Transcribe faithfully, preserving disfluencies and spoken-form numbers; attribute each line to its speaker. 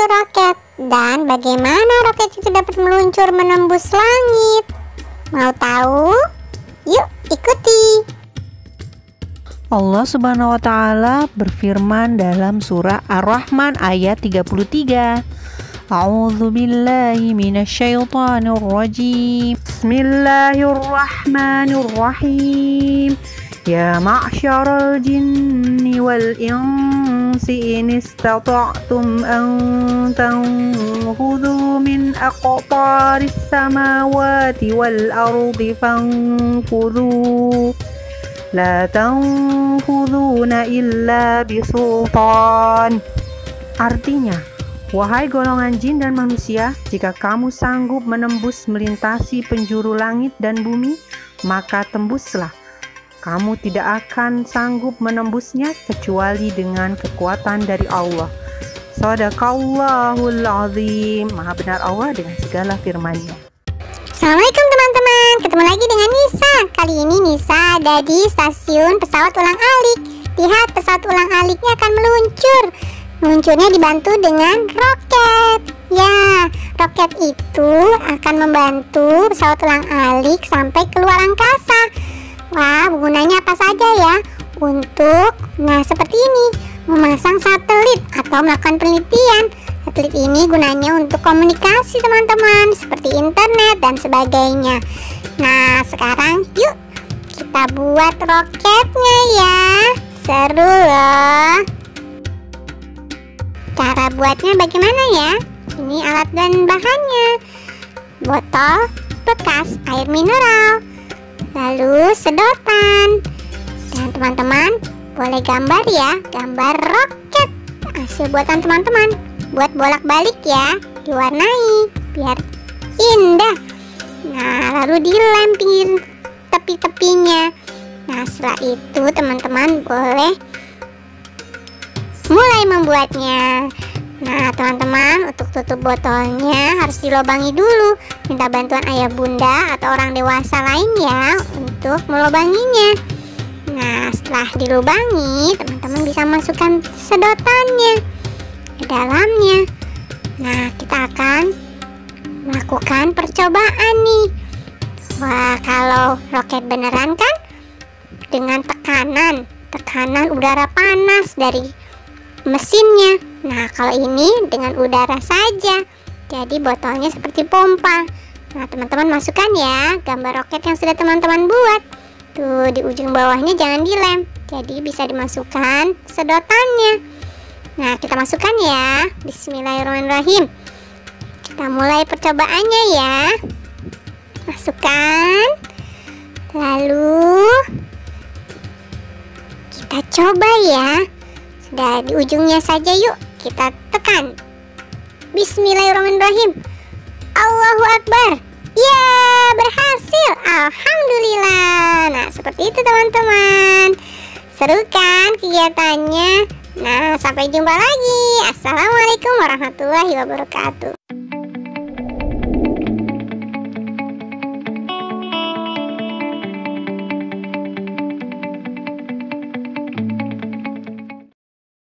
Speaker 1: roket. Dan bagaimana roket itu dapat meluncur menembus langit? Mau tahu? Yuk ikuti.
Speaker 2: Allah Subhanahu wa Ta'ala berfirman dalam surah Ar-Rahman ayat tiga puluh tiga. A'udzu billahi minasyaitonir rajim. Bismillahirrahmanirrahim. Ya ma'syaral jinni wal insi in istata'tum an tanfudhu min aqtaris samawati wal ardi fanfudhu la tanfudhuna illa bisultan. Artinya, wahai golongan jin dan manusia, jika kamu sanggup menembus melintasi penjuru langit dan bumi, maka tembuslah. Kamu tidak akan sanggup menembusnya kecuali dengan kekuatan dari Allah. Shadaqallahul azim. Maha benar Allah dengan segala firman-Nya.
Speaker 1: Assalamualaikum teman-teman, ketemu lagi dengan Nisa. Kali ini Nisa ada di stasiun pesawat ulang-alik. Lihat, pesawat ulang-aliknya akan meluncur. Meluncurnya dibantu dengan roket. Ya, roket itu akan membantu pesawat ulang-alik sampai keluar angkasa. Wah, gunanya apa saja ya? Untuk, nah seperti ini, memasang satelit atau melakukan penelitian. Satelit ini gunanya untuk komunikasi teman-teman, seperti internet dan sebagainya. Nah, sekarang yuk kita buat roketnya ya. Seru loh. Cara buatnya bagaimana ya? Ini alat dan bahannya. Botol bekas air mineral, lalu sedotan, dan teman-teman boleh gambar ya, gambar roket hasil buatan teman-teman. Buat bolak-balik ya, diwarnai biar indah. Nah, lalu dilem pinggir tepi-tepinya. Nah, setelah itu teman-teman boleh mulai membuatnya. Nah teman-teman, untuk tutup botolnya harus dilobangi dulu. Minta bantuan ayah bunda atau orang dewasa lain ya untuk melobanginya. Nah setelah dilubangi, teman-teman bisa masukkan sedotannya ke dalamnya. Nah kita akan melakukan percobaan nih. Wah, kalau roket beneran kan dengan tekanan Tekanan udara panas dari mesinnya. Nah kalau ini dengan udara saja, jadi botolnya seperti pompa. Nah teman-teman masukkan ya gambar roket yang sudah teman-teman buat. Tuh di ujung bawahnya jangan dilem, jadi bisa dimasukkan sedotannya. Nah kita masukkan ya. Bismillahirrahmanirrahim. Kita mulai percobaannya ya. Masukkan, lalu kita coba ya. Sudah di ujungnya saja, yuk kita tekan. Bismillahirrahmanirrahim. Allahu Akbar. Ya, berhasil. Alhamdulillah. Nah seperti itu teman-teman. Seru kan kegiatannya? Nah sampai jumpa lagi. Assalamualaikum warahmatullahi wabarakatuh.